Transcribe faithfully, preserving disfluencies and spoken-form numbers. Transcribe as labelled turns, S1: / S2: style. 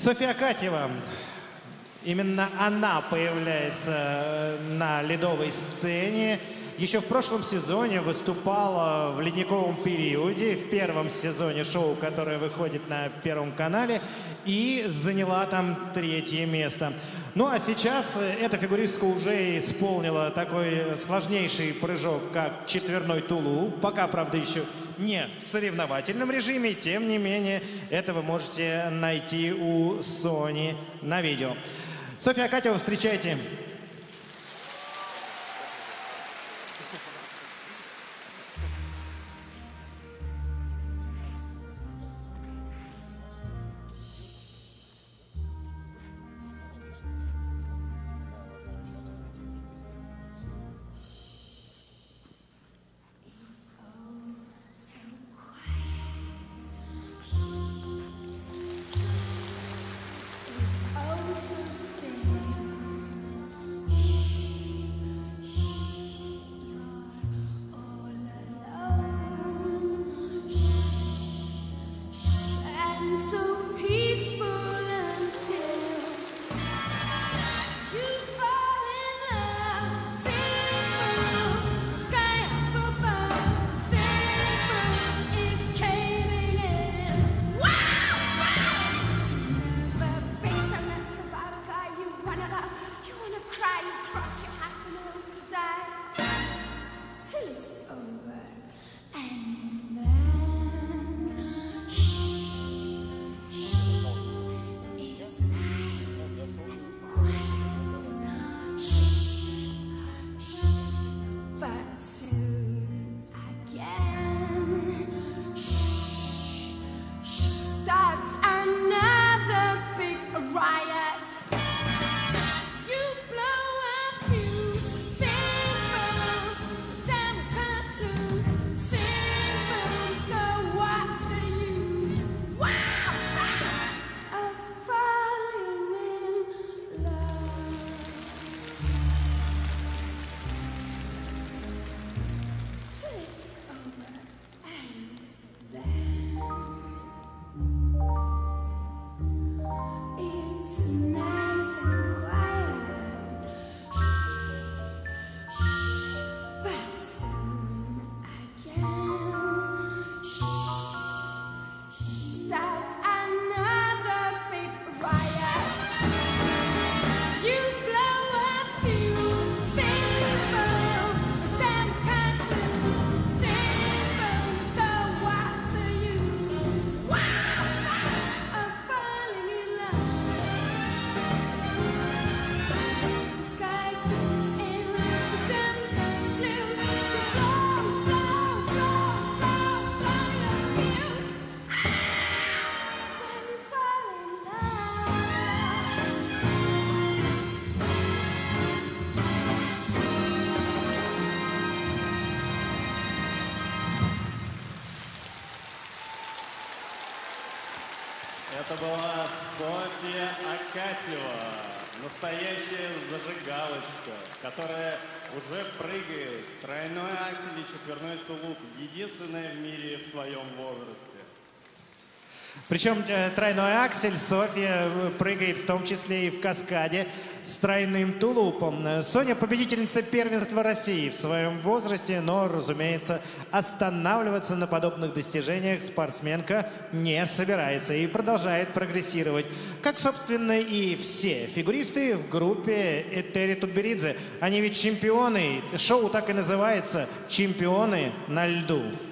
S1: Софья Акатьева. Именно она появляется на ледовой сцене. Еще в прошлом сезоне выступала в ледниковом периоде, в первом сезоне шоу, которое выходит на Первом канале, и заняла там третье место. Ну а сейчас эта фигуристка уже исполнила такой сложнейший прыжок, как четверной тулуп. Пока, правда, еще не в соревновательном режиме, тем не менее, это вы можете найти у Сони на видео. Софья Акатьева, встречайте.
S2: Это была Софья Акатьева, настоящая зажигалочка, которая уже прыгает тройной аксель и четверной тулуп, единственная в мире в своем возрасте.
S1: Причем э, тройной аксель Софья прыгает в том числе и в каскаде с тройным тулупом. Соня победительница первенства России в своем возрасте, но, разумеется, останавливаться на подобных достижениях спортсменка не собирается и продолжает прогрессировать. Как, собственно, и все фигуристы в группе Этери Тутберидзе. Они ведь чемпионы, шоу так и называется «Чемпионы на льду».